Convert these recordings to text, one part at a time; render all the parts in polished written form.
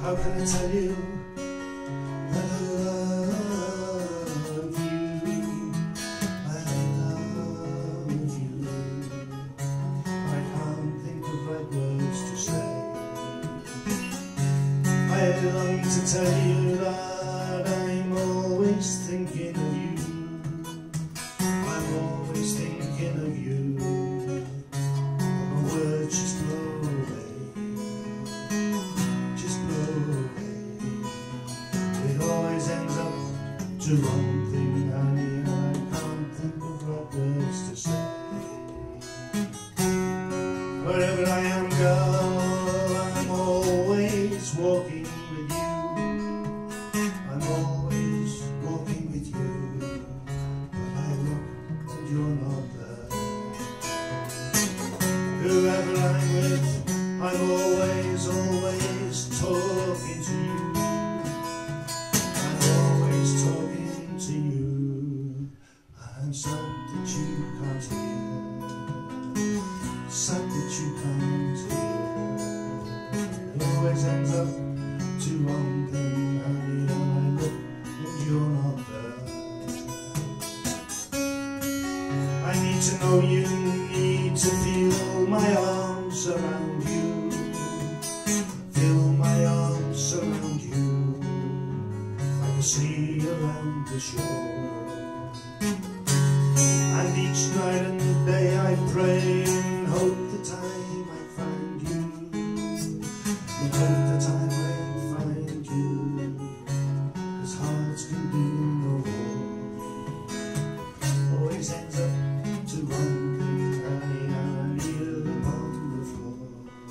How can I tell you that I love you? I love you. I can't think of right words to say. I long to tell you that I'm always thinking of you. I'm always thinking of you. My words just blow away. It always ends up to one thing, honey, and I can't think of right words to say. Wherever I am, girl, I'm always walking with you. I'm always walking with you, but I look and you're not there. Whoever I'm with, I'm always talking to you. I'm always talking to you. I'm sad that you can't hear. Sad that you can't hear. It always ends up to one thing, honey, and I look and you're not there. I need to know you, need to feel my arms around you. Feel my arms around you, like a sea around the shore. And each night and day I pray and hope the time I find you. And hope the time I find you, 'cause hearts can do no more. Always ends up to one thing, honey, and I kneel upon the floor.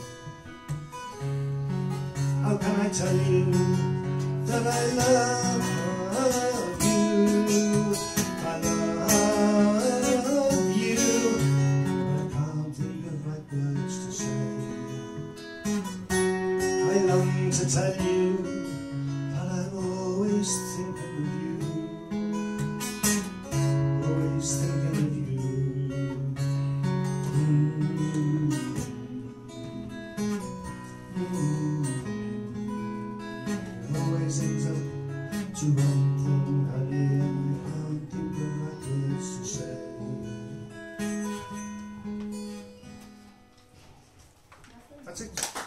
How can I tell you that I love you? I love you. I can't think of right words to say. I long to tell you that I'm always thinking of you. Always thinking of you. It always ends up to one thing, honey, and I can't think of right words to say. That's it.